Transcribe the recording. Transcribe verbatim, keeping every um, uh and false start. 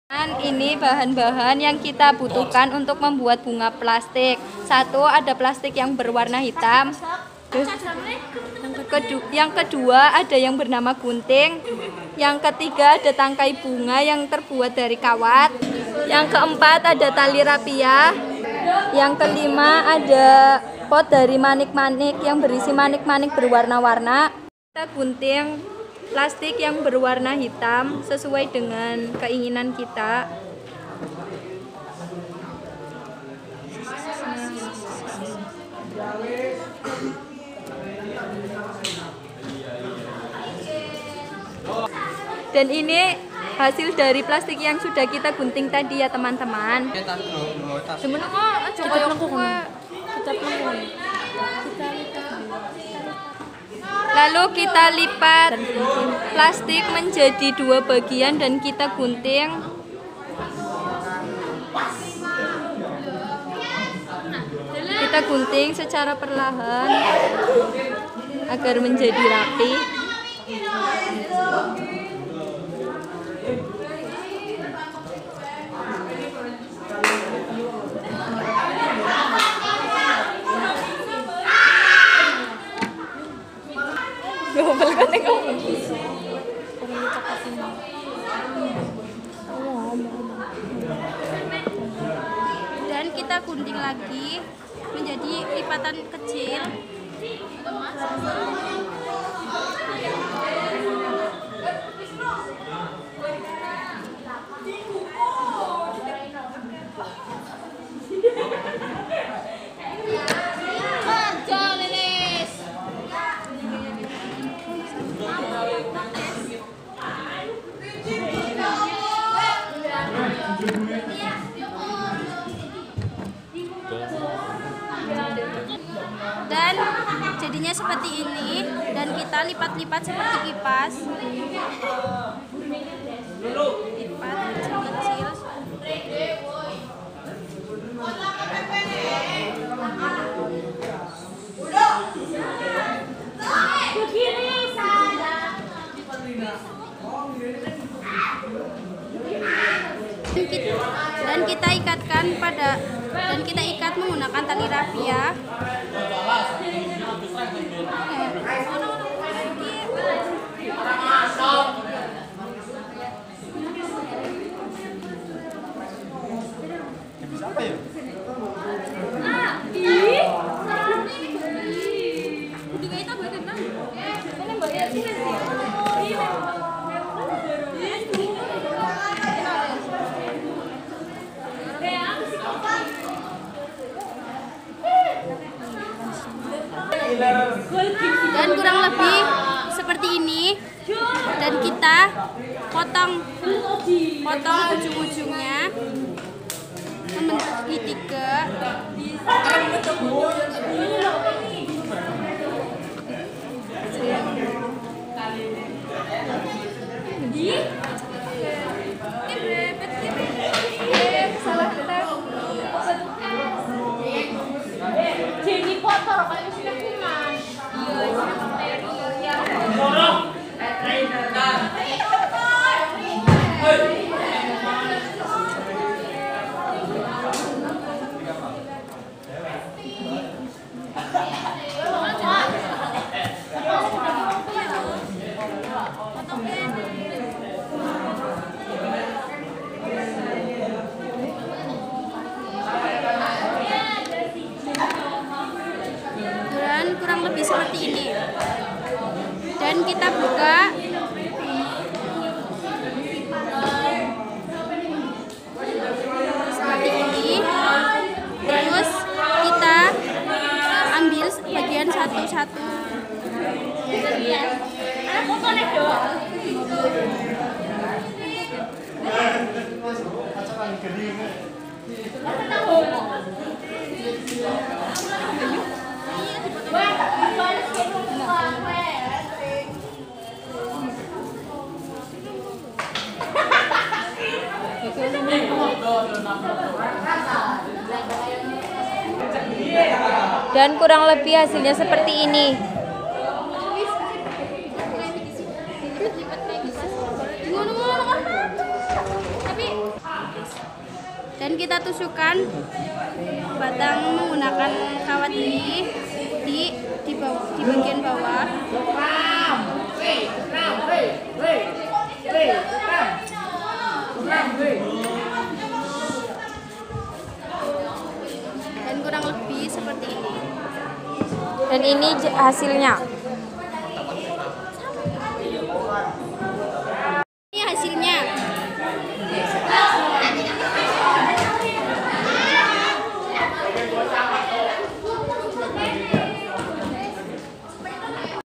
Ini bahan-bahan yang kita butuhkan untuk membuat bunga plastik. Satu, ada plastik yang berwarna hitam. Yang kedua, ada yang bernama gunting. Yang ketiga, ada tangkai bunga yang terbuat dari kawat. Yang keempat, ada tali rapia. Yang kelima, ada pot dari manik-manik yang berisi manik-manik berwarna-warna. Kita gunting plastik yang berwarna hitam sesuai dengan keinginan kita. Dan ini hasil dari plastik yang sudah kita gunting tadi ya teman-teman. Lalu kita lipat plastik menjadi dua bagian dan kita gunting. Kita gunting secara perlahan agar menjadi rapi. Dan kita gunting lagi menjadi lipatan kecil. Dan jadinya seperti ini, dan kita lipat-lipat seperti kipas. Lipat kecil-kecil. Dan kita ikatkan pada dan kita ikat menggunakan tali rapia. Dan kurang lebih seperti ini, dan kita potong potong ujung-ujungnya membentuk segitiga. Jadi kotor kayak sudah kuman. Dan kurang lebih seperti ini. Dan kita buka. Seperti ini. Terus kita ambil bagian satu-satu. Dan kurang lebih hasilnya seperti ini. Tapi Dan kita tusukkan batang menggunakan kawat ini di di bawah, di bagian bawah. Dan kurang lebih seperti ini. Dan ini j- hasilnya.